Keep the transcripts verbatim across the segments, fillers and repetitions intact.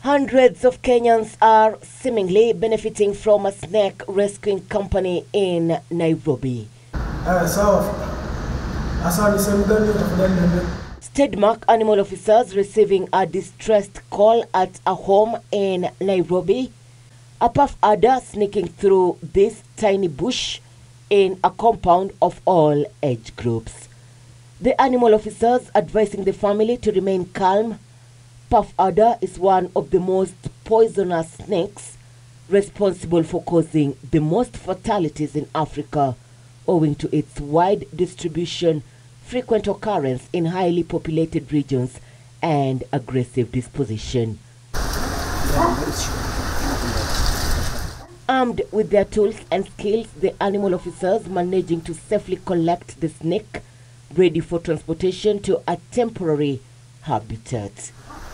Hundreds of Kenyans are seemingly benefiting from a snake rescuing company in Nairobi. Steadmark animal officers receiving a distressed call at a home in Nairobi. A puff-udder sneaking through this tiny bush in a compound of all age groups. The animal officers advising the family to remain calm. Puff-udder is one of the most poisonous snakes, responsible for causing the most fatalities in Africa, owing to its wide distribution, frequent occurrence in highly populated regions, and aggressive disposition. Armed with their tools and skills, the animal officers managing to safely collect the snake, ready for transportation to a temporary habitat.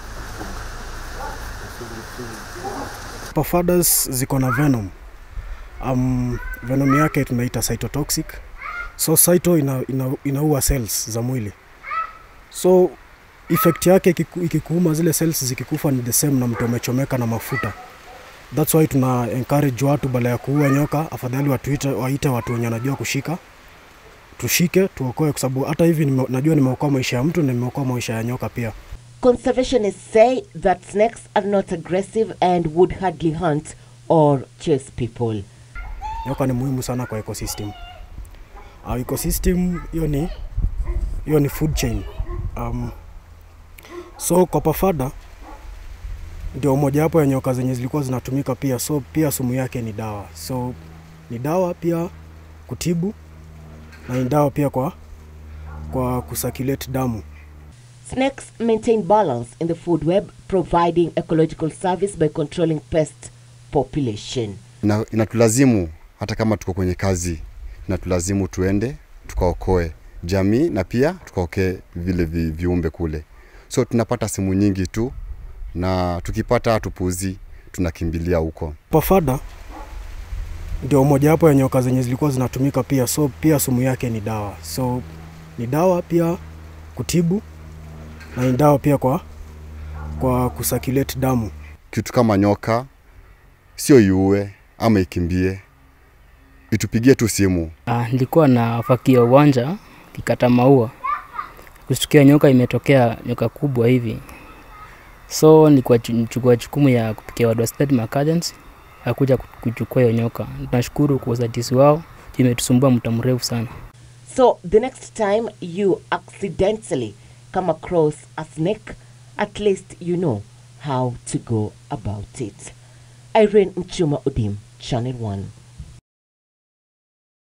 Puff-udders ziko na venom. Um, venom yake tunaita cytotoxic. So cyto ina, ina, inaua cells za mwili. So effect yake ikikuuma zile cells zikikufa ni the same na mtu amechomeka na mafuta. That's why tuna encourage watu bala ya kuua nyoka afadhali watuite waite watu wenye wanajua kushika. Tushike tuokoe kwa sababu hata hivi najua nimeokoa maisha ya mtu na nimeokoa maisha ya nyoka pia. Conservationists say that snakes are not aggressive and would hardly hunt or chase people. Nyoka ni muhimu sana kwa ecosystem. Our ecosystem hiyo ni hiyo ni food chain. Um, so kwa puff-udder ndio moja hapo ya nyoka zenye zilikuwa zinatumika pia, so pia sumu yake ni dawa. So ni dawa pia kutibu na ni dawa pia kwa kwa kusirculate damu. Snakes maintain balance in the food web, providing ecological service by controlling pest population. Ina, inatulazimu hata kama tuko kwenye kazi, inatulazimu tuende tukaokoe jamii na pia tukaokoe vile vi, viumbe kule. So tunapata simu nyingi tu na tukipata tupuzi tunakimbilia huko. Puff-udder ndio moja hapo ya nyoka zenye zilikuwa zinatumika pia, so pia sumu yake ni dawa. So ni dawa pia kutibu na ni dawa pia kwa kwa kusirculate damu. Kitu kama nyoka sio iue ama ikimbie, itupigie tu simu. Ah, nilikuwa na fakia uwanja kikata maua. Kustukia nyoka imetokea, nyoka kubwa hivi. So nilikuwa chukua jukumu ya kupikia wadu wa Steadmark Agency akuja kuchukua hiyo nyoka. Tunashukuru kwa usaidizi wao, imetusumbua muda mrefu sana. So the next time you accidentally come across a snake, at least you know how to go about it. Irene Mchuma Udim, Channel one.